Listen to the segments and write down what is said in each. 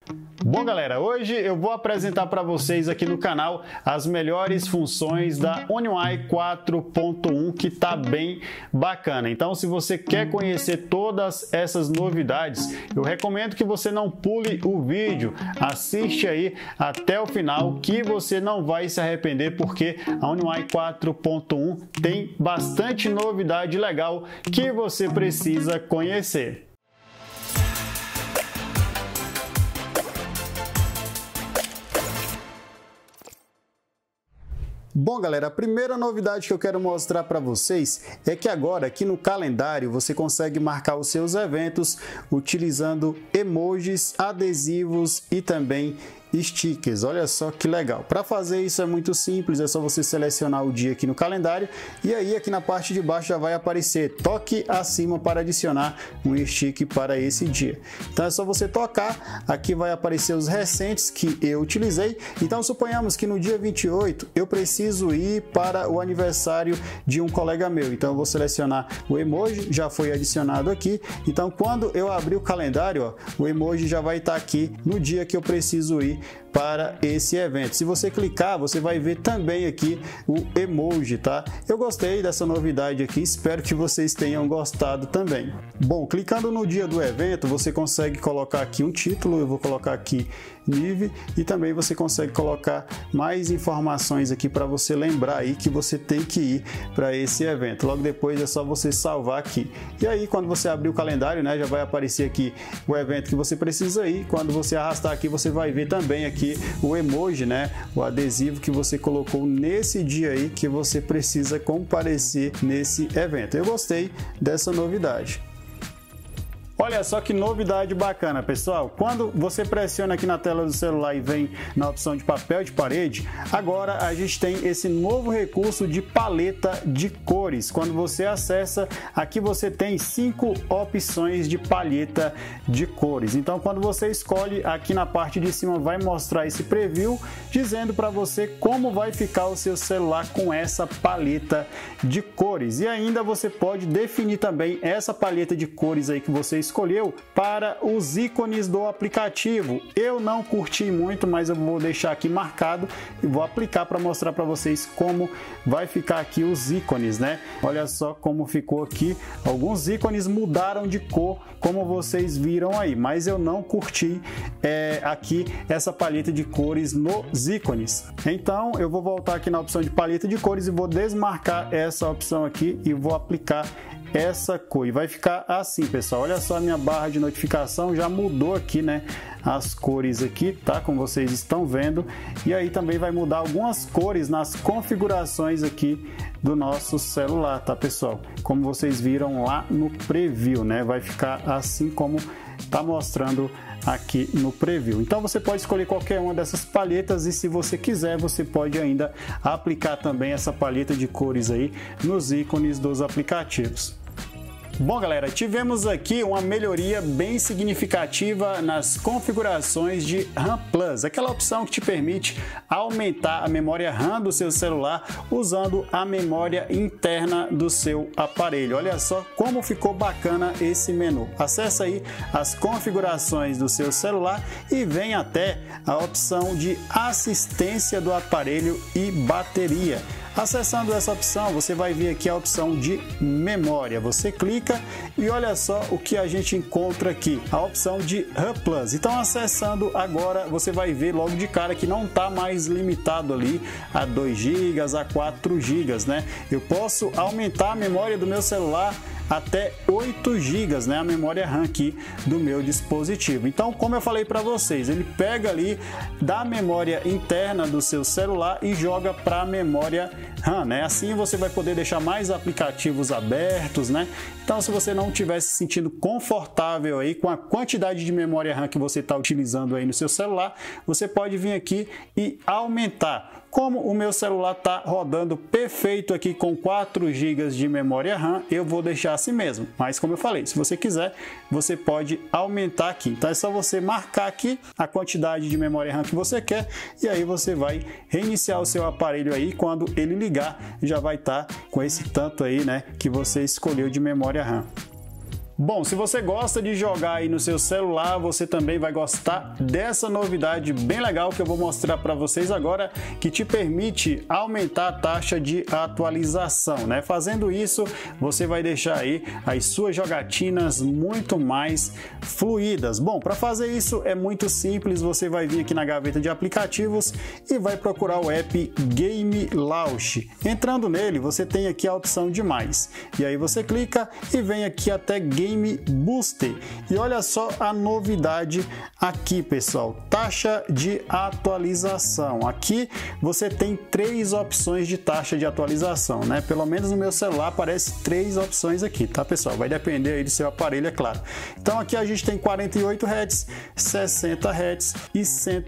Bom galera, hoje eu vou apresentar para vocês aqui no canal as melhores funções da One UI 4.1 que tá bem bacana. Então se você quer conhecer todas essas novidades, eu recomendo que você não pule o vídeo, assiste aí até o final que você não vai se arrepender, porque a One UI 4.1 tem bastante novidade legal que você precisa conhecer. Bom galera, a primeira novidade que eu quero mostrar para vocês é que agora aqui no calendário você consegue marcar os seus eventos utilizando emojis, adesivos e também stickers. Olha só que legal. Para fazer isso é muito simples, é só você selecionar o dia aqui no calendário e aí aqui na parte de baixo já vai aparecer toque acima para adicionar um stick para esse dia. Então é só você tocar, aqui vai aparecer os recentes que eu utilizei. Então suponhamos que no dia 28 eu preciso ir para o aniversário de um colega meu, então eu vou selecionar o emoji, já foi adicionado aqui. Então quando eu abrir o calendário, ó, o emoji já vai estar aqui no dia que eu preciso ir para esse evento. Se você clicar, você vai ver também aqui o emoji, tá? Eu gostei dessa novidade aqui, espero que vocês tenham gostado também. Bom, clicando no dia do evento, você consegue colocar aqui um título, eu vou colocar aqui Nive, e também você consegue colocar mais informações aqui para você lembrar aí que você tem que ir para esse evento. Logo depois é só você salvar aqui. E aí quando você abrir o calendário, né, já vai aparecer aqui o evento que você precisa ir. Quando você arrastar aqui, você vai ver também aqui o emoji, né, o adesivo que você colocou nesse dia aí que você precisa comparecer nesse evento. Eu gostei dessa novidade. Olha só que novidade bacana, pessoal. Quando você pressiona aqui na tela do celular e vem na opção de papel de parede, agora a gente tem esse novo recurso de paleta de cores. Quando você acessa, aqui você tem 5 opções de paleta de cores. Então, quando você escolhe, aqui na parte de cima vai mostrar esse preview, dizendo para você como vai ficar o seu celular com essa paleta de cores. E ainda você pode definir também essa paleta de cores aí que você escolheu para os ícones do aplicativo. Eu não curti muito, mas eu vou deixar aqui marcado e vou aplicar para mostrar para vocês como vai ficar aqui os ícones, né? Olha só como ficou aqui. Alguns ícones mudaram de cor, como vocês viram aí, mas eu não curti aqui essa paleta de cores nos ícones. Então eu vou voltar aqui na opção de paleta de cores e vou desmarcar essa opção aqui e vou aplicar essa cor e vai ficar assim, pessoal. Olha só, a minha barra de notificação já mudou aqui, né, as cores aqui, tá, como vocês estão vendo. E aí também vai mudar algumas cores nas configurações aqui do nosso celular, tá, pessoal, como vocês viram lá no preview, né, vai ficar assim como tá mostrando aqui no preview. Então você pode escolher qualquer uma dessas paletas e se você quiser, você pode ainda aplicar também essa paleta de cores aí nos ícones dos aplicativos. Bom galera, tivemos aqui uma melhoria bem significativa nas configurações de RAM Plus, aquela opção que te permite aumentar a memória RAM do seu celular usando a memória interna do seu aparelho. Olha só como ficou bacana esse menu. Acesse aí as configurações do seu celular e vem até a opção de assistência do aparelho e bateria. Acessando essa opção, você vai ver aqui a opção de memória. Você clica e olha só o que a gente encontra aqui, a opção de RAM Plus. Então, acessando agora, você vai ver logo de cara que não está mais limitado ali a 2 GB, a 4 GB, né? Eu posso aumentar a memória do meu celular até 8 GB, né, a memória RAM aqui do meu dispositivo. Então, como eu falei para vocês, ele pega ali da memória interna do seu celular e joga para a memória RAM, né? Assim você vai poder deixar mais aplicativos abertos, né? Então, se você não estiver se sentindo confortável aí com a quantidade de memória RAM que você está utilizando aí no seu celular, você pode vir aqui e aumentar. Como o meu celular está rodando perfeito aqui com 4 GB de memória RAM, eu vou deixar assim mesmo. Mas como eu falei, se você quiser, você pode aumentar aqui. Então é só você marcar aqui a quantidade de memória RAM que você quer e aí você vai reiniciar o seu aparelho aí. Quando ele ligar, já vai estar com esse tanto aí, né, que você escolheu de memória RAM. Bom, se você gosta de jogar aí no seu celular, você também vai gostar dessa novidade bem legal que eu vou mostrar para vocês agora, que te permite aumentar a taxa de atualização, né? Fazendo isso, você vai deixar aí as suas jogatinas muito mais fluídas. Bom, para fazer isso é muito simples, você vai vir aqui na gaveta de aplicativos e vai procurar o app Game Launch. Entrando nele, você tem aqui a opção de mais. E aí você clica e vem aqui até Game Booster. E olha só a novidade aqui, pessoal, taxa de atualização. Aqui você tem 3 opções de taxa de atualização, né? Pelo menos no meu celular aparece 3 opções aqui, tá, pessoal? Vai depender aí do seu aparelho, é claro. Então aqui a gente tem 48 Hz, 60 Hz e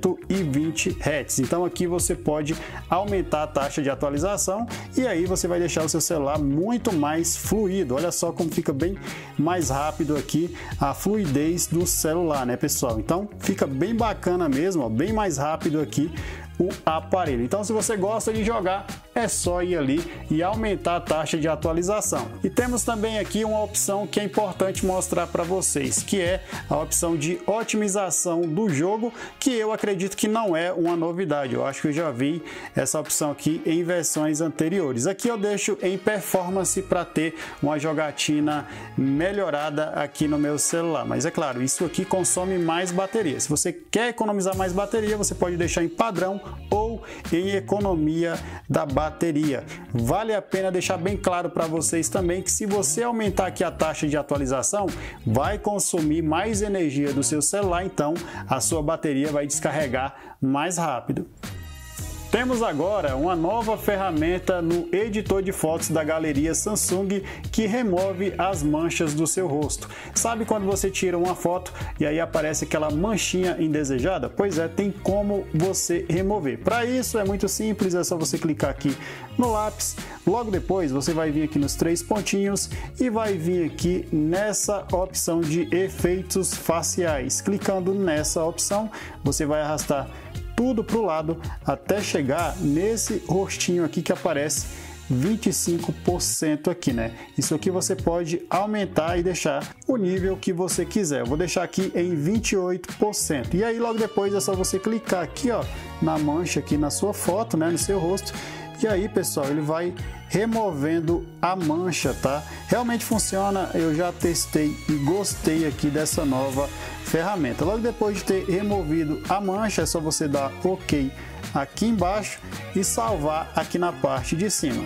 120 Hz. Então aqui você pode aumentar a taxa de atualização e aí você vai deixar o seu celular muito mais fluido. Olha só como fica bem mais rápido aqui a fluidez do celular, né, pessoal? Então fica bem bacana mesmo, ó, bem mais rápido aqui o aparelho. Então, se você gosta de jogar, é só ir ali e aumentar a taxa de atualização. E temos também aqui uma opção que é importante mostrar para vocês, que é a opção de otimização do jogo, que eu acredito que não é uma novidade. Eu acho que eu já vi essa opção aqui em versões anteriores. Aqui eu deixo em performance para ter uma jogatina melhorada aqui no meu celular. Mas é claro, isso aqui consome mais bateria. Se você quer economizar mais bateria, você pode deixar em padrão ou em economia da bateria. Vale a pena deixar bem claro para vocês também que se você aumentar aqui a taxa de atualização, vai consumir mais energia do seu celular, então a sua bateria vai descarregar mais rápido. Temos agora uma nova ferramenta no editor de fotos da galeria Samsung que remove as manchas do seu rosto. Sabe quando você tira uma foto e aí aparece aquela manchinha indesejada? Pois é, tem como você remover. Para isso é muito simples, é só você clicar aqui no lápis. Logo depois você vai vir aqui nos 3 pontinhos e vai vir aqui nessa opção de efeitos faciais. Clicando nessa opção, você vai arrastar tudo para o lado até chegar nesse rostinho aqui que aparece 25% aqui, né? Isso aqui você pode aumentar e deixar o nível que você quiser. Eu vou deixar aqui em 28%. E aí logo depois é só você clicar aqui, ó, na mancha aqui na sua foto, né, no seu rosto. E aí, pessoal, ele vai removendo a mancha, tá? Realmente funciona, eu já testei e gostei aqui dessa nova ferramenta. Logo depois de ter removido a mancha, é só você dar OK aqui embaixo e salvar aqui na parte de cima.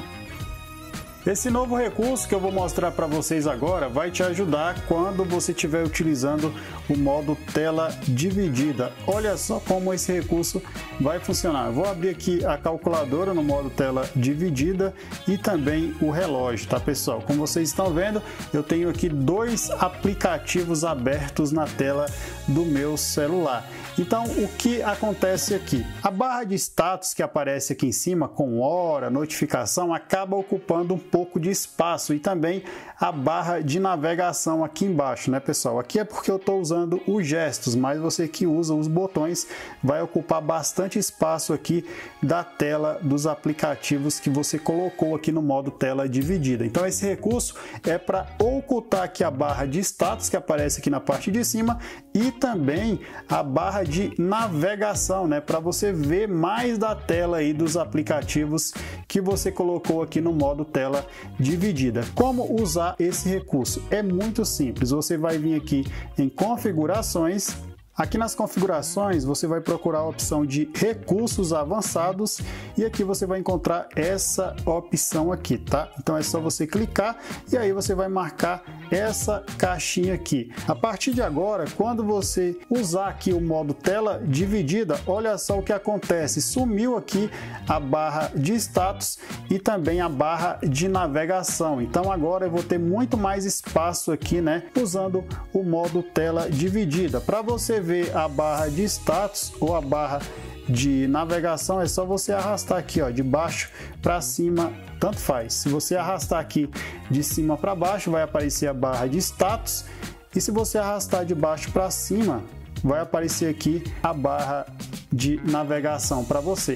Esse novo recurso que eu vou mostrar para vocês agora vai te ajudar quando você estiver utilizando o modo tela dividida. Olha só como esse recurso vai funcionar. Eu vou abrir aqui a calculadora no modo tela dividida e também o relógio, tá, pessoal? Como vocês estão vendo, eu tenho aqui 2 aplicativos abertos na tela do meu celular. Então, o que acontece aqui? A barra de status que aparece aqui em cima, com hora, notificação, acaba ocupando um pouco de espaço e também a barra de navegação aqui embaixo, né, pessoal? Aqui é porque eu estou usando os gestos, mas você que usa os botões vai ocupar bastante espaço aqui da tela dos aplicativos que você colocou aqui no modo tela dividida. Então, esse recurso é para ocultar aqui a barra de status que aparece aqui na parte de cima e também a barra de navegação, né, para você ver mais da tela aí dos aplicativos que você colocou aqui no modo tela dividida. Como usar esse recurso? É muito simples. Você vai vir aqui em configurações. Aqui nas configurações você vai procurar a opção de recursos avançados e aqui você vai encontrar essa opção aqui, tá? Então é só você clicar e aí você vai marcar essa caixinha aqui. A partir de agora, quando você usar aqui o modo tela dividida, olha só o que acontece. Sumiu aqui a barra de status e também a barra de navegação. Então agora eu vou ter muito mais espaço aqui, né? Usando o modo tela dividida. Para você ver a barra de status ou a barra de navegação, é só você arrastar aqui, ó, de baixo para cima, tanto faz. Se você arrastar aqui de cima para baixo, vai aparecer a barra de status, e se você arrastar de baixo para cima, vai aparecer aqui a barra de navegação para você.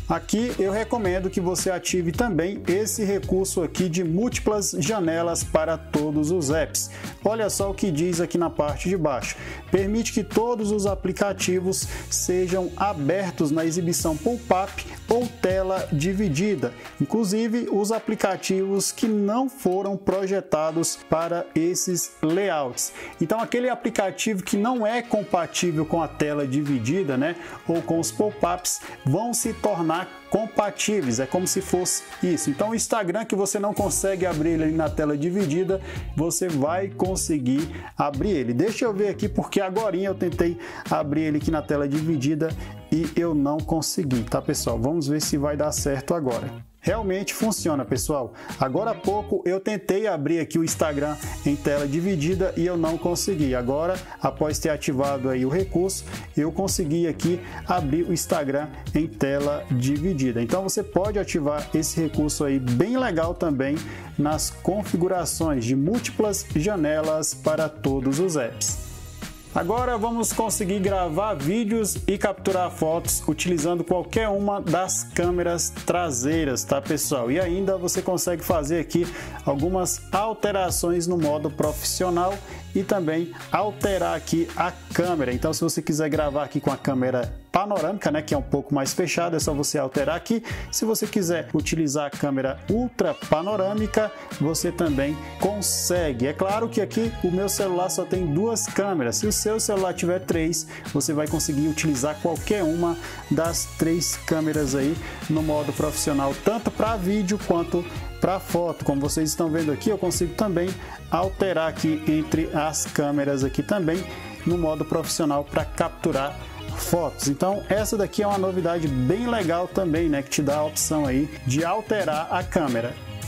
Aqui eu recomendo que você ative também esse recurso aqui de múltiplas janelas para todos os apps. Olha só o que diz aqui na parte de baixo. Permite que todos os aplicativos sejam abertos na exibição pop-up ou tela dividida, inclusive os aplicativos que não foram projetados para esses layouts. Então aquele aplicativo que não é compatível com a tela dividida, né, ou com os pop-ups, vão se tornar compatíveis, é como se fosse isso. Então o Instagram que você não consegue abrir ele na tela dividida, você vai conseguir abrir ele. Deixa eu ver aqui, porque agorinha eu tentei abrir ele aqui na tela dividida e eu não consegui, tá pessoal? Vamos ver se vai dar certo agora. Realmente funciona, pessoal. Agora há pouco eu tentei abrir aqui o Instagram em tela dividida e eu não consegui. Agora, após ter ativado aí o recurso, eu consegui aqui abrir o Instagram em tela dividida. Então você pode ativar esse recurso aí bem legal também nas configurações de múltiplas janelas para todos os apps. Agora vamos conseguir gravar vídeos e capturar fotos utilizando qualquer uma das câmeras traseiras, tá pessoal? E ainda você consegue fazer aqui algumas alterações no modo profissional e também alterar aqui a câmera. Então se você quiser gravar aqui com a câmera panorâmica, né, que é um pouco mais fechada, é só você alterar aqui. Se você quiser utilizar a câmera ultra panorâmica, você também consegue. É claro que aqui o meu celular só tem duas câmeras. Se o seu celular tiver três, você vai conseguir utilizar qualquer uma das três câmeras aí no modo profissional, tanto para vídeo quanto para foto. Como vocês estão vendo aqui, eu consigo também alterar aqui entre as câmeras aqui também no modo profissional para capturar fotos. Então essa daqui é uma novidade bem legal também, né, que te dá a opção aí de alterar a câmera.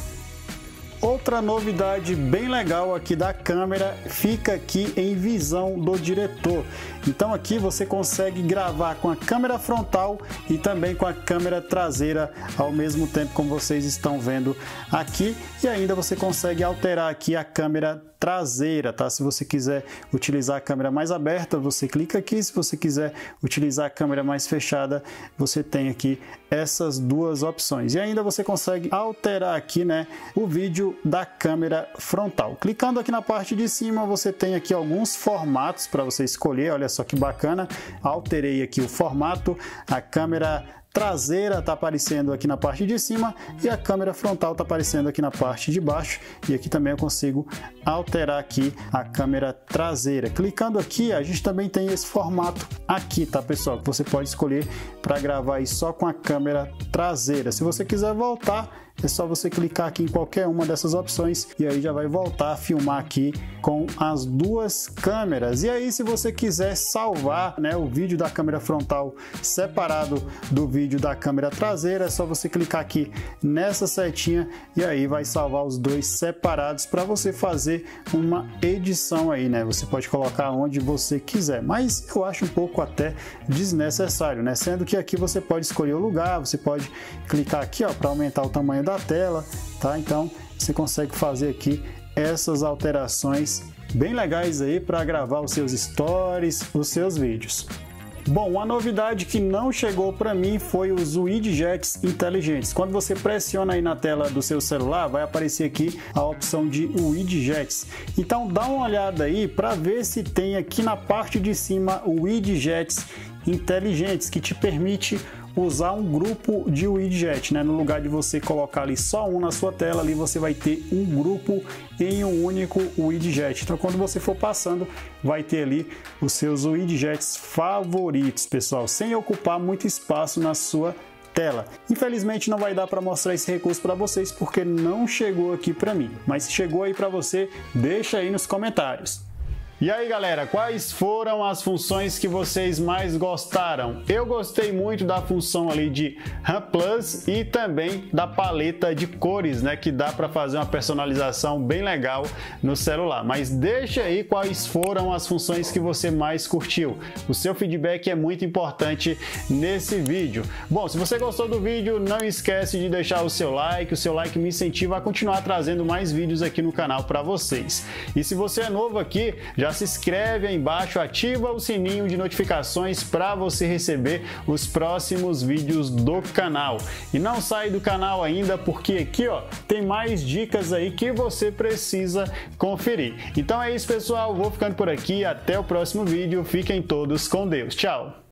Outra novidade bem legal aqui da câmera fica aqui em visão do diretor. Então aqui você consegue gravar com a câmera frontal e também com a câmera traseira ao mesmo tempo, como vocês estão vendo aqui, e ainda você consegue alterar aqui a câmera traseira, tá? Se você quiser utilizar a câmera mais aberta, você clica aqui. Se você quiser utilizar a câmera mais fechada, você tem aqui essas duas opções. E ainda você consegue alterar aqui, né, o vídeo da câmera frontal. Clicando aqui na parte de cima, você tem aqui alguns formatos para você escolher. Olha só que bacana. Alterei aqui o formato, a câmera traseira está aparecendo aqui na parte de cima e a câmera frontal está aparecendo aqui na parte de baixo. E aqui também eu consigo alterar aqui a câmera traseira. Clicando aqui, a gente também tem esse formato aqui, tá pessoal? Que você pode escolher para gravar aí só com a câmera traseira. Se você quiser voltar, é só você clicar aqui em qualquer uma dessas opções e aí já vai voltar a filmar aqui com as duas câmeras. E aí, se você quiser salvar, né, o vídeo da câmera frontal separado do vídeo da câmera traseira, é só você clicar aqui nessa setinha e aí vai salvar os dois separados para você fazer uma edição aí, né? Você pode colocar onde você quiser, mas eu acho um pouco até desnecessário, né? Sendo que aqui você pode escolher o lugar, você pode clicar aqui, ó, para aumentar o tamanho da tela, tá? Então você consegue fazer aqui essas alterações bem legais aí para gravar os seus stories, os seus vídeos. Bom, uma novidade que não chegou para mim foi os widgets inteligentes. Quando você pressiona aí na tela do seu celular, vai aparecer aqui a opção de widgets. Então dá uma olhada aí para ver se tem aqui na parte de cima o widgets inteligentes, que te permite usar um grupo de widget, né? No lugar de você colocar ali só um na sua tela, ali você vai ter um grupo em um único widget. Então quando você for passando, vai ter ali os seus widgets favoritos, pessoal, sem ocupar muito espaço na sua tela. Infelizmente não vai dar para mostrar esse recurso para vocês porque não chegou aqui para mim, mas se chegou aí para você, deixa aí nos comentários. E aí galera, quais foram as funções que vocês mais gostaram? Eu gostei muito da função ali de RAM Plus e também da paleta de cores, né, que dá para fazer uma personalização bem legal no celular. Mas deixa aí quais foram as funções que você mais curtiu. O seu feedback é muito importante nesse vídeo. Bom, se você gostou do vídeo, não esquece de deixar o seu like me incentiva a continuar trazendo mais vídeos aqui no canal para vocês. E se você é novo aqui, já se inscreve aí embaixo, ativa o sininho de notificações para você receber os próximos vídeos do canal. E não sai do canal ainda, porque aqui ó, tem mais dicas aí que você precisa conferir. Então é isso, pessoal, vou ficando por aqui, até o próximo vídeo, fiquem todos com Deus, tchau!